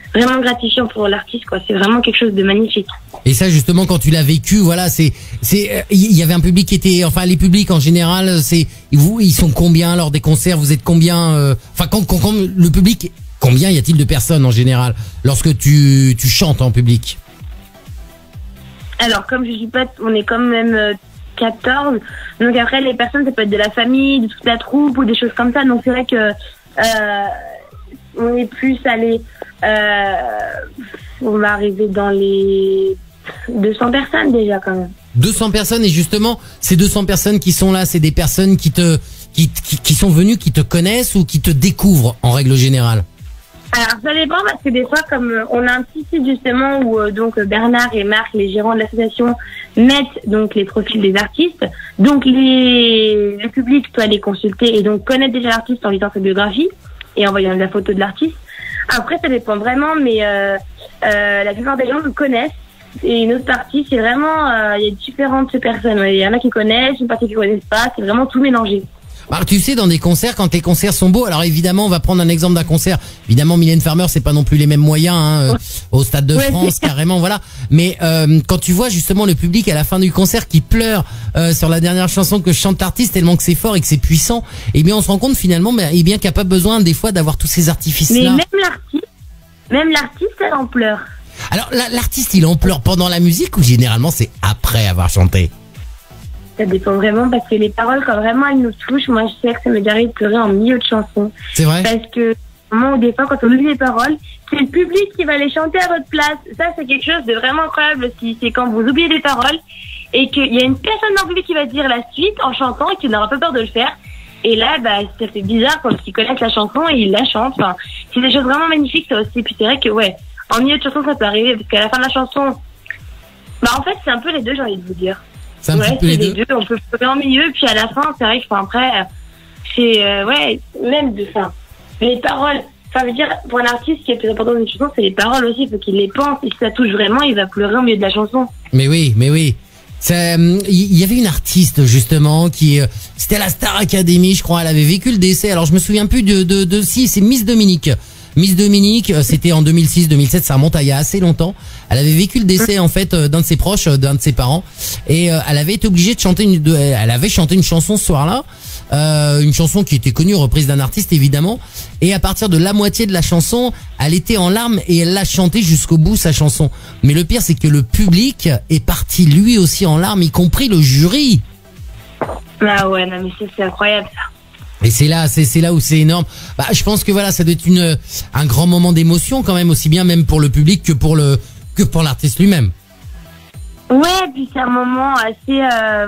vraiment gratifiant pour l'artiste, quoi. C'est vraiment quelque chose de magnifique. Et ça, justement, quand tu l'as vécu, voilà, il y avait un public qui était, enfin, les publics en général, ils sont combien lors des concerts? Vous êtes combien, quand le public, combien y a-t-il de personnes en général lorsque tu chantes en public? Alors, comme je dis pas, on est quand même 14. Donc après, les personnes, ça peut être de la famille, de toute la troupe ou des choses comme ça. Donc c'est vrai que on est plus allé, on va arriver dans les 200 personnes déjà quand même. 200 personnes, et justement, ces 200 personnes qui sont là, c'est des personnes qui sont venues, qui te connaissent ou qui te découvrent en règle générale? Alors ça dépend, parce que des fois, comme on a un petit site justement où donc Bernard et Marc, les gérants de l'association, mettent donc les profils des artistes. Donc le public peut aller consulter et donc connaître déjà l'artiste en lisant sa biographie et en voyant la photo de l'artiste. Après ça dépend vraiment, mais la plupart des gens nous connaissent. Et une autre partie, c'est vraiment, il y a différentes personnes. Il y en a qui connaissent, une partie qui connaissent pas. C'est vraiment tout mélangé. Alors, tu sais, dans des concerts, quand les concerts sont beaux, alors évidemment, on va prendre un exemple d'un concert. Évidemment, Mylène Farmer, c'est pas non plus les mêmes moyens, hein, au Stade de France, carrément, voilà. Mais quand tu vois justement le public à la fin du concert qui pleure sur la dernière chanson que chante l'artiste, tellement que c'est fort et que c'est puissant, eh bien, on se rend compte finalement, eh bien, qu'il n'y a pas besoin des fois d'avoir tous ces artifices-là. Mais même l'artiste, elle en pleure. Alors, l'artiste, il en pleure pendant la musique ou généralement c'est après avoir chanté? Ça dépend vraiment, parce que les paroles, quand vraiment elles nous touchent, moi je sais que ça me arrive de pleurer en milieu de chanson. C'est vrai? Parce que au moment où des fois, quand on oublie les paroles, c'est le public qui va les chanter à votre place. Ça, c'est quelque chose de vraiment incroyable aussi. C'est quand vous oubliez les paroles et qu'il y a une personne dans le public qui va dire la suite en chantant et qui n'aura pas peur de le faire. Et là, ça fait bizarre quand ils connaissent la chanson et ils la chantent. Enfin, c'est des choses vraiment magnifiques, ça aussi. Puis c'est vrai que, en milieu de chanson, ça peut arriver, parce qu'à la fin de la chanson, en fait, c'est un peu les deux, j'ai envie de vous dire. C'est un petit peu les deux. On peut pleurer en milieu, puis à la fin, c'est vrai que, après, c'est, même de fin. Les paroles, je veux dire, pour un artiste, ce qui est le plus important dans une chanson, c'est les paroles aussi. Il faut qu'il les pense. Et si ça touche vraiment, il va pleurer au milieu de la chanson. Mais oui. Il y avait une artiste justement qui c'était la Star Academy, je crois. Elle avait vécu le décès. Alors je me souviens plus si c'est Miss Dominique. Miss Dominique, c'était en 2006-2007, ça remonte à il y a assez longtemps. Elle avait vécu le décès en fait d'un de ses proches, d'un de ses parents, et elle avait été obligée de chanter elle avait chanté une chanson ce soir-là, une chanson qui était connue, reprise d'un artiste évidemment. Et à partir de la moitié de la chanson, elle était en larmes et elle l'a chantée jusqu'au bout sa chanson. Mais le pire, c'est que le public est parti lui aussi en larmes, y compris le jury. Ah ouais, non mais c'est incroyable ça. Et c'est là où c'est énorme. Je pense que ça doit être un grand moment d'émotion quand même, aussi bien même pour le public que pour l'artiste lui-même. Ouais, puis c'est un moment assez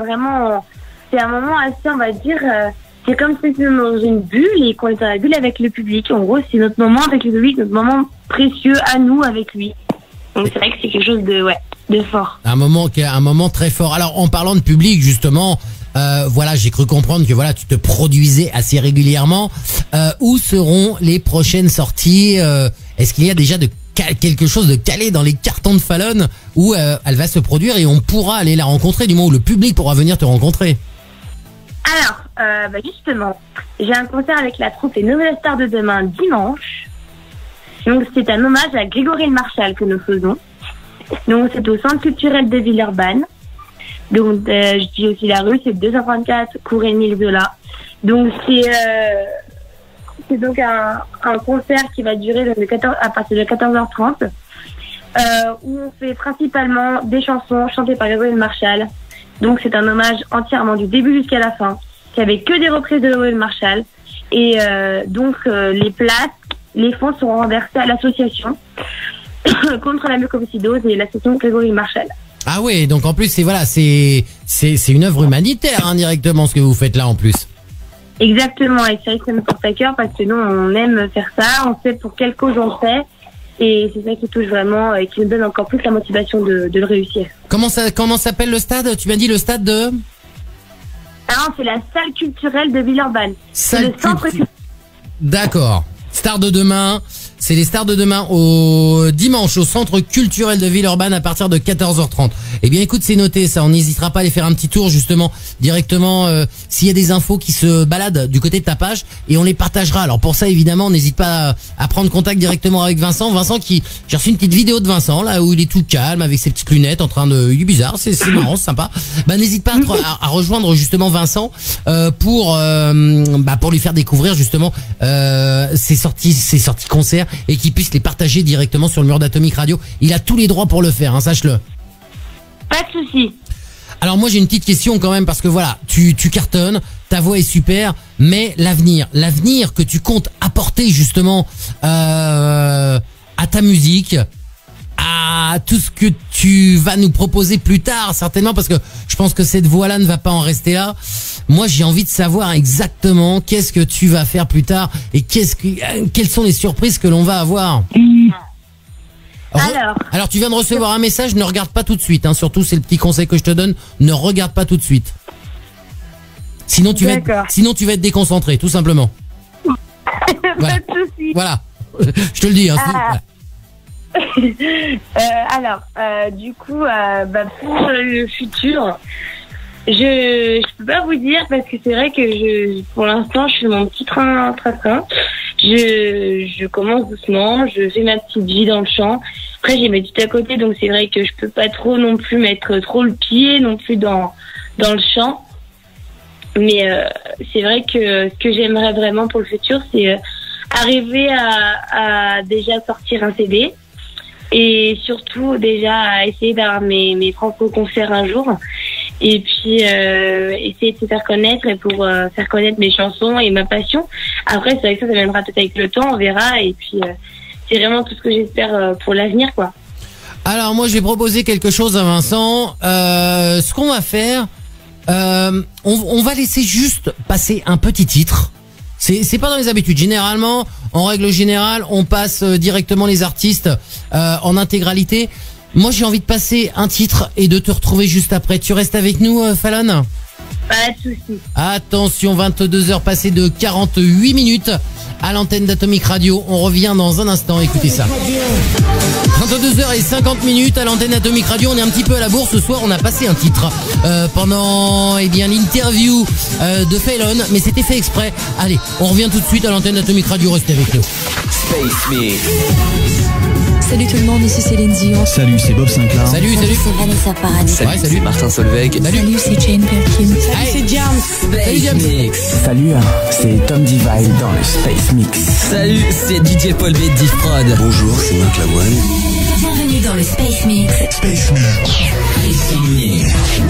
on va dire, c'est comme si c'était dans une bulle et qu'on était dans la bulle avec le public. En gros, c'est notre moment avec le public, notre moment précieux à nous avec lui. Donc c'est vrai que c'est quelque chose de fort. Un moment très fort. Alors en parlant de public justement, j'ai cru comprendre que tu te produisais assez régulièrement. Où seront les prochaines sorties? Est-ce qu'il y a déjà quelque chose de calé dans les cartons de Fallon où elle va se produire et on pourra aller la rencontrer, du moment où le public pourra venir te rencontrer? Alors, justement, j'ai un concert avec la troupe Les Nouvelles Stars de Demain dimanche. Donc c'est un hommage à Grégory Le Marchal que nous faisons. Donc c'est au Centre culturel de Villeurbanne. Donc je dis aussi la rue, c'est 234 cours Émile Zola. Donc c'est donc un concert qui va durer à partir de 14h30, où on fait principalement des chansons chantées par Grégory Le Marchal. Donc c'est un hommage entièrement du début jusqu'à la fin, qui avait que des reprises de Grégory Le Marchal. Et les fonds seront renversés à l'association contre la mucoviscidose et l'association Grégory Le Marchal. Ah ouais, donc en plus c'est une œuvre humanitaire indirectement ce que vous faites là en plus. Exactement, et c'est vrai que ça me porte à cœur parce que nous on aime faire ça, on sait pour quelle cause on fait, et c'est ça qui touche vraiment et qui nous donne encore plus la motivation de le réussir. Comment s'appelle le stade? Tu m'as dit le stade de... Ah non, c'est la salle culturelle de Villeurbanne. C'est le centre culturel. D'accord. Star de demain, C'est les stars de demain au dimanche au Centre culturel de Villeurbanne à partir de 14h30. Eh bien écoute, c'est noté ça, on n'hésitera pas à aller faire un petit tour justement directement s'il y a des infos qui se baladent du côté de ta page et on les partagera. Alors pour ça évidemment, n'hésite pas à prendre contact directement avec Vincent. J'ai reçu une petite vidéo de Vincent là où il est tout calme avec ses petites lunettes en train de... Il est bizarre, c'est marrant, c'est sympa. Bah n'hésite pas à rejoindre justement Vincent pour lui faire découvrir justement ses sorties concerts et qu'il puisse les partager directement sur le mur d'Atomic Radio. Il a tous les droits pour le faire, hein, sache-le. Pas de souci. Alors moi j'ai une petite question quand même parce que voilà, tu cartonnes, ta voix est super, mais l'avenir que tu comptes apporter justement à ta musique, à tout ce que tu vas nous proposer plus tard certainement, parce que je pense que cette voix-là ne va pas en rester là. Moi j'ai envie de savoir exactement qu'est-ce que tu vas faire plus tard et quelles sont les surprises que l'on va avoir. Alors tu viens de recevoir un message, ne regarde pas tout de suite, hein, surtout c'est le petit conseil que je te donne, ne regarde pas tout de suite. Sinon tu vas être déconcentré, tout simplement. Voilà. Pas de souci. Voilà. Je te le dis, hein. Du coup, pour le futur, je peux pas vous dire parce que c'est vrai que pour l'instant, je fais mon petit train. Je commence doucement, je fais ma petite vie dans le champ. Après, j'ai mes études à côté, donc c'est vrai que je peux pas trop non plus mettre trop le pied non plus dans le champ. Mais c'est vrai que ce que j'aimerais vraiment pour le futur, c'est arriver à déjà sortir un CD et surtout déjà à essayer d'avoir mes propres concerts un jour et puis essayer de se faire connaître et pour faire connaître mes chansons et ma passion. Après, c'est vrai que ça viendra peut-être avec le temps, on verra, et puis c'est vraiment tout ce que j'espère pour l'avenir, quoi. Alors moi je vais proposer quelque chose à Vincent. Ce qu'on va faire, on va laisser juste passer un petit titre. C'est pas dans les habitudes. Généralement, en règle générale, on passe directement les artistes en intégralité. Moi, j'ai envie de passer un titre et de te retrouver juste après. Tu restes avec nous, Fallon ? Pas de souci. Attention, 22h passées de 48 minutes à l'antenne d'Atomic Radio. On revient dans un instant. Écoutez ça. 22h50 à l'antenne d'Atomic Radio. On est un petit peu à la bourre ce soir. On a passé un titre pendant l'interview de Fallon, mais c'était fait exprès. Allez, on revient tout de suite à l'antenne d'Atomic Radio. Restez avec nous. Space Mix. Salut tout le monde, ici Céline Dion. Salut, c'est Bob Sinclair. Salut. C'est Vanessa Paradis. Salut, salut. Martin Solveig. Salut, c'est Jane Birkin. Salut, c'est James. Salut, James. Mix. Salut, c'est Tom Divine dans le Space Mix. Salut, c'est DJ Paul B. Diffprod. Bonjour, c'est Marc Lavoine. Bienvenue dans le Space Mix. Space Mix.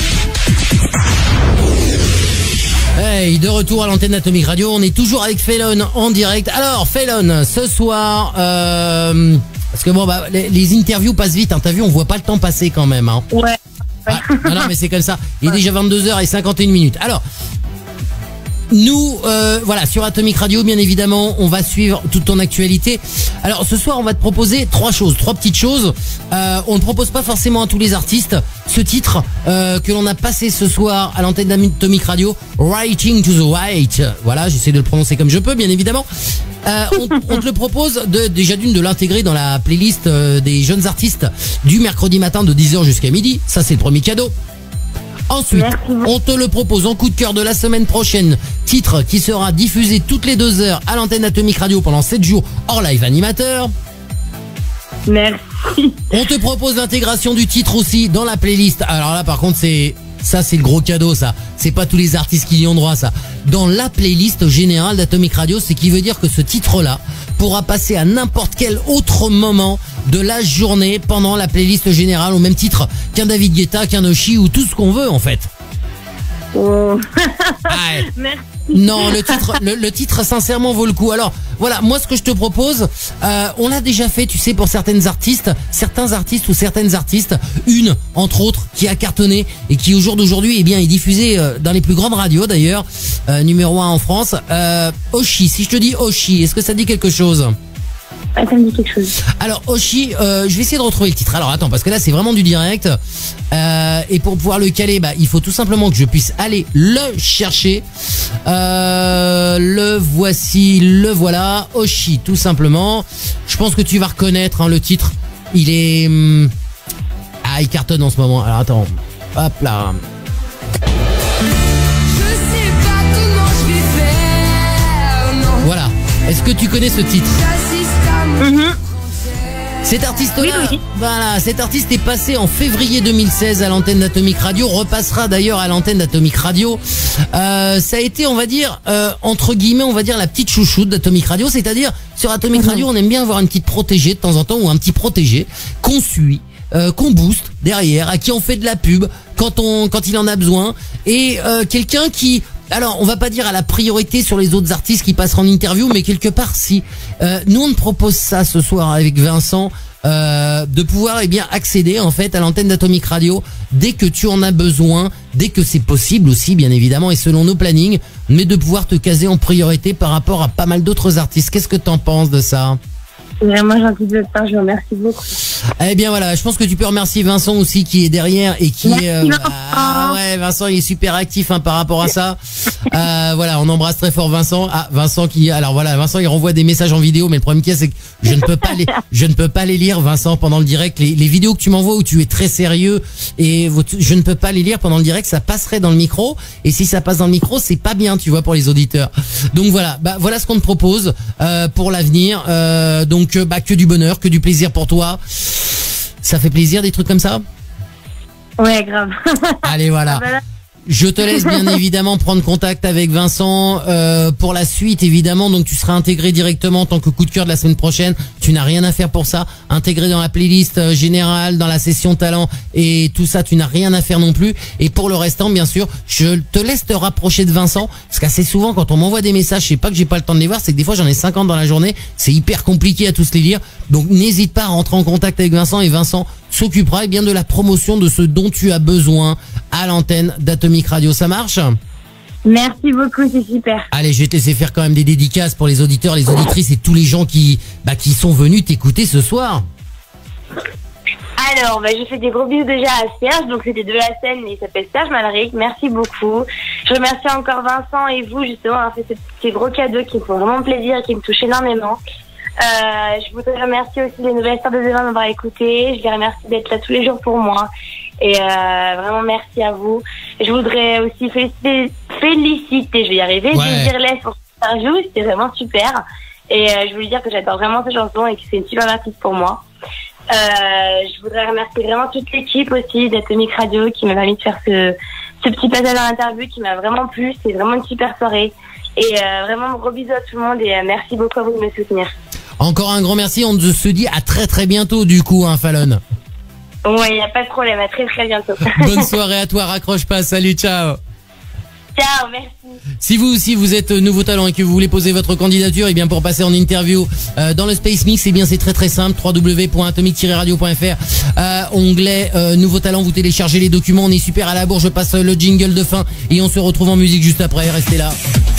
Hey, de retour à l'antenne d'Atomic Radio. On est toujours avec Fallon en direct. Alors, Fallon, ce soir, parce que bon, les interviews passent vite, hein. T'as vu, on voit pas le temps passer quand même, hein. Ouais. Non, mais c'est comme ça. Il est déjà 22h51. Alors, nous, voilà, sur Atomic Radio, bien évidemment, on va suivre toute ton actualité. Alors, ce soir, on va te proposer trois petites choses. On ne propose pas forcément à tous les artistes ce titre que l'on a passé ce soir à l'antenne d'Atomic Radio, Writing to the White. Voilà, j'essaie de le prononcer comme je peux, bien évidemment. On te le propose de l'intégrer dans la playlist des jeunes artistes du mercredi matin de 10h jusqu'à midi. Ça, c'est le premier cadeau. Ensuite, on te le propose en coup de cœur de la semaine prochaine, titre qui sera diffusé toutes les 2 heures à l'antenne d'Atomic Radio pendant 7 jours hors live animateur. Merci. On te propose l'intégration du titre aussi dans la playlist. Alors là, par contre, c'est le gros cadeau, ça. C'est pas tous les artistes qui y ont droit, ça. Dans la playlist générale d'Atomic Radio, c'est qui veut dire que ce titre-là pourra passer à n'importe quel autre moment de la journée pendant la playlist générale, au même titre qu'un David Guetta, qu'un Oshi ou tout ce qu'on veut, en fait. Oh. Ouais. Merci. Non, le titre sincèrement vaut le coup. Alors voilà, moi ce que je te propose, on l'a déjà fait, tu sais, pour certains artistes ou certaines artistes, une entre autres qui a cartonné et qui au jour d'aujourd'hui est diffusée dans les plus grandes radios d'ailleurs, numéro 1 en France. Oshi, si je te dis Oshi, est-ce que ça dit quelque chose? Ah, ça me dit quelque chose. Alors Oshi, je vais essayer de retrouver le titre. Alors attends, parce que là c'est vraiment du direct. Et pour pouvoir le caler, bah il faut tout simplement que je puisse aller le chercher. Le voici, le voilà. Oshi, tout simplement. Je pense que tu vas reconnaître le titre. Il est... il cartonne en ce moment. Alors attends, hop là. Voilà. Est-ce que tu connais ce titre? Cet artiste-là, oui. Voilà, cet artiste est passé en février 2016 à l'antenne d'Atomic Radio, repassera d'ailleurs à l'antenne d'Atomic Radio. Ça a été, on va dire, entre guillemets, on va dire la petite chouchoute d'Atomic Radio, c'est-à-dire sur Atomic Radio, on aime bien avoir une petite protégée de temps en temps ou un petit protégé qu'on suit, qu'on booste derrière, à qui on fait de la pub quand il en a besoin, et quelqu'un qui... Alors, on va pas dire à la priorité sur les autres artistes qui passeront en interview, mais quelque part, si. Nous, on te propose ça ce soir avec Vincent, de pouvoir accéder en fait à l'antenne d'Atomic Radio dès que tu en as besoin, dès que c'est possible aussi, bien évidemment, et selon nos plannings, mais de pouvoir te caser en priorité par rapport à pas mal d'autres artistes. Qu'est-ce que t'en penses de ça ? Vraiment gentil de votre part, je vous remercie beaucoup. Eh bien voilà, je pense que tu peux remercier Vincent aussi qui est derrière et qui est... ouais, Vincent il est super actif par rapport à ça. Voilà, on embrasse très fort Vincent. Ah, Vincent qui... Alors voilà, Vincent il renvoie des messages en vidéo, mais le problème qu'il y a c'est que je ne peux pas les lire Vincent pendant le direct. Les vidéos que tu m'envoies où tu es très sérieux et je ne peux pas les lire pendant le direct, ça passerait dans le micro. Et si ça passe dans le micro, c'est pas bien, tu vois, pour les auditeurs. Donc voilà, voilà ce qu'on te propose pour l'avenir. Donc que du bonheur, que du plaisir pour toi. Ça fait plaisir des trucs comme ça ? Ouais, grave. Allez, voilà. Je te laisse bien évidemment prendre contact avec Vincent pour la suite évidemment, donc tu seras intégré directement en tant que coup de cœur de la semaine prochaine, tu n'as rien à faire pour ça, intégré dans la playlist générale, dans la session talent et tout ça, tu n'as rien à faire non plus. Et pour le restant bien sûr, je te laisse te rapprocher de Vincent, parce qu'assez souvent quand on m'envoie des messages, c'est pas que j'ai pas le temps de les voir, c'est que des fois j'en ai 50 dans la journée, c'est hyper compliqué à tous les lire, donc n'hésite pas à rentrer en contact avec Vincent et Vincent s'occupera bien de la promotion de ce dont tu as besoin à l'antenne d'Atomic Radio. Ça marche ? Merci beaucoup, c'est super. Allez, je vais te laisser faire quand même des dédicaces pour les auditeurs, les auditrices et tous les gens qui sont venus t'écouter ce soir. Alors, je fais des gros bisous déjà à Serge, donc c'était de la scène, mais il s'appelle Serge Malric, merci beaucoup. Je remercie encore Vincent et vous justement d'avoir fait ces gros cadeaux qui me font vraiment plaisir et qui me touchent énormément. Je voudrais remercier aussi les nouvelles stars de demain de m'avoir écouté. Je les remercie d'être là tous les jours pour moi. Et vraiment merci à vous. Je voudrais aussi féliciter, je vais y arriver, Désirless pour cette interview, c'était vraiment super. Et je voulais dire que j'adore vraiment cette chanson et que c'est une super artiste pour moi. Je voudrais remercier vraiment toute l'équipe aussi d'Atomic Radio qui m'a permis de faire ce petit passage dans l'interview qui m'a vraiment plu. C'est vraiment une super soirée. Et vraiment gros bisous à tout le monde et merci beaucoup à vous de me soutenir. Encore un grand merci, on se dit à très très bientôt du coup, Fallon. Ouais, il n'y a pas de problème, à très très bientôt. Bonne soirée à toi, raccroche pas, salut, ciao. Ciao, merci. Si vous aussi vous êtes nouveau talent et que vous voulez poser votre candidature, et bien pour passer en interview dans le Space Mix, et bien c'est très très simple, www.atomic-radio.fr, onglet nouveau talent, vous téléchargez les documents, on est super à la bourre, je passe le jingle de fin et on se retrouve en musique juste après, restez là.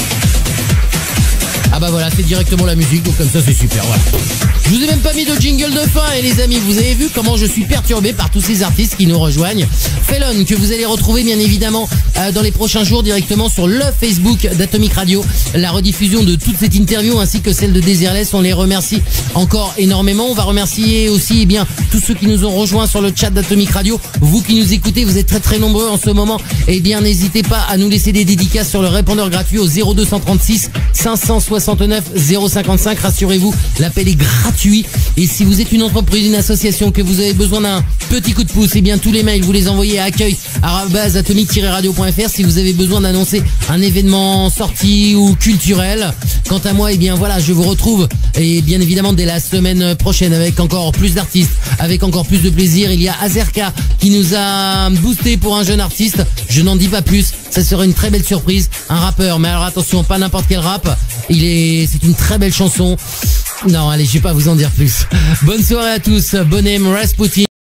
Ah bah voilà, c'est directement la musique, donc comme ça c'est super, voilà. Je vous ai même pas mis de jingle de fin, et les amis, vous avez vu comment je suis perturbé par tous ces artistes qui nous rejoignent. Fallon, que vous allez retrouver bien évidemment dans les prochains jours directement sur le Facebook d'Atomic Radio. La rediffusion de toute cette interview ainsi que celle de Désirless, on les remercie encore énormément. On va remercier aussi tous ceux qui nous ont rejoints sur le chat d'Atomic Radio. Vous qui nous écoutez, vous êtes très très nombreux en ce moment. Et bien n'hésitez pas à nous laisser des dédicaces sur le répondeur gratuit au 0236 569 055. Rassurez-vous, l'appel est gratuit. Et si vous êtes une entreprise, une association, que vous avez besoin d'un petit coup de pouce, et bien tous les mails vous les envoyez à accueil@atomic-radio.fr si vous avez besoin d'annoncer un événement sorti ou culturel. Quant à moi, et bien voilà, je vous retrouve et bien évidemment dès la semaine prochaine avec encore plus d'artistes, avec encore plus de plaisir. Il y a Azerka qui nous a boosté pour un jeune artiste. Je n'en dis pas plus, ça serait une très belle surprise. Un rappeur, mais alors attention, pas n'importe quel rap. C'est une très belle chanson. Non, allez, je vais pas vous en dire plus. Bonne soirée à tous. Bonhomme Rasputin.